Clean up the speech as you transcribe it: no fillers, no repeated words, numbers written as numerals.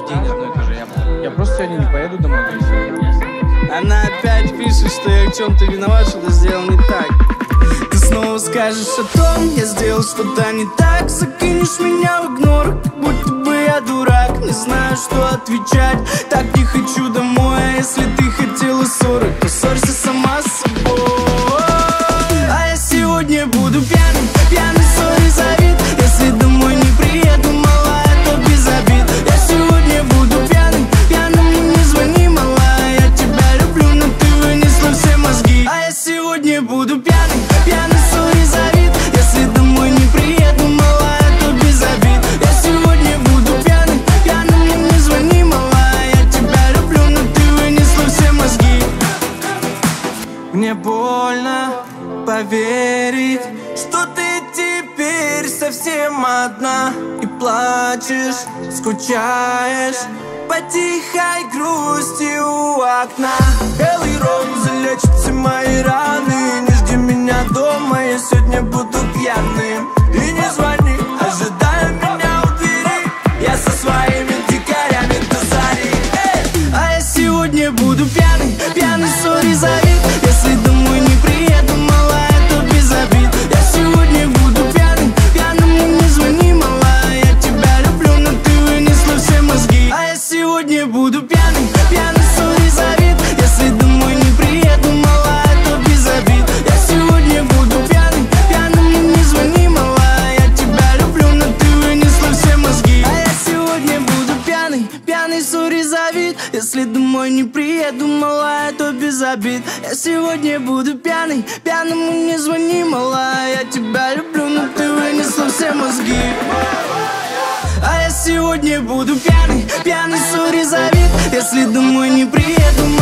день одно и то же. Я просто сегодня не поеду домой. Она опять пишет, что я в чем-то виноват, что-то сделал не так. Ты снова скажешь о том, я сделал что-то не так. Закинешь меня в игнор, как будто бы я дурак. Не знаю, что отвечать, так не хочу домой. А если ты хотела ссоры, то ссорься сама с собой. А я сегодня буду пьяным, пьяный, сори за вид. Если домой не приеду, малая, то без обид. Я сегодня буду пьяным, пьяным, и не звони, малая. Я тебя люблю, но ты вынесла все мозги. А я сегодня буду пьяным, пьяный, сори за вид. Если домой не приеду, малая, то без обид. Я сегодня буду пьяным, пьяным, и не звони, малая. Я тебя люблю, но ты вынесла все мозги. Мне больно поверить, что ты теперь совсем одна. И плачешь, скучаешь по тихой грусти у окна. Белый ром залечит все мои раны. Не жди меня дома, я сегодня буду пьяным. И не звони, ожидая меня у двери. Я со своими дикарями до зари. А я сегодня буду пьяный, пьяный, сори за вид. Если домой не приеду, малая, то без обид. Я сегодня буду пьяным, пьяным, и не звони, малая. Я тебя люблю, но ты вынесла все мозги. А я сегодня буду пьяным, пьяный, сори за вид. Если домой не приеду, малая, то без обид. Я сегодня буду пьяным, пьяным, и не звони, малая. Я тебя люблю, но ты вынесла все мозги. А я сегодня буду пьяный, пьяный, сори за вид. Если домой не приеду, малая, то без обид. Я сегодня буду пьяный, пьяным, и не звони, малая. Я тебя люблю, но ты вынесла все мозги. А я сегодня буду пьяный, пьяный, сори за вид. Если домой не приеду,